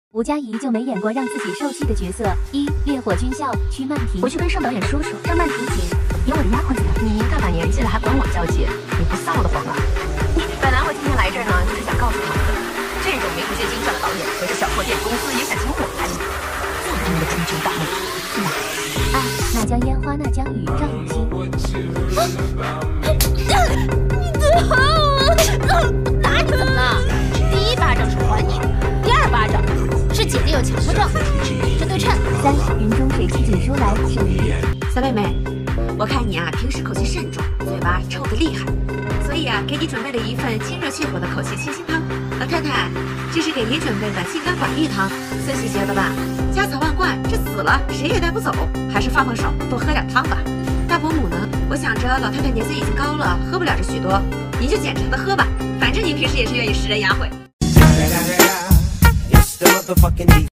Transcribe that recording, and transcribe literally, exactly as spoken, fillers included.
吴佳怡就没演过让自己受气的角色。一烈火军校，曲曼婷。 回去跟盛导演说说，让曼婷姐演我的丫鬟去了。你大把年纪了，还管我叫姐，你不臊得慌吧？本来我今天来这儿呢，就是想告诉他们的，这种名不见经传的导演和这小破电影公司也想请我拍，做他们的春秋大梦。 二那江烟花那江雨，赵雨欣。 你最好了，打你怎么了？第一巴掌是还你，第二巴掌是姐姐有强迫症，这对称。 三云中水沏锦书来，沈怡。 小妹妹，我看你啊，平时口气慎重，嘴巴臭得厉害，所以啊，给你准备了一份清热去火的口气清新汤。老太太，这是给您准备的清肝寡欲汤，孙喜觉得吧，家财万贯，这死了谁也带不走，还是放放手，多喝点汤吧。大伯母呢，我想着老太太年岁已经高了，喝不了这许多，您就捡着她喝吧，反正您平时也是愿意食人牙慧。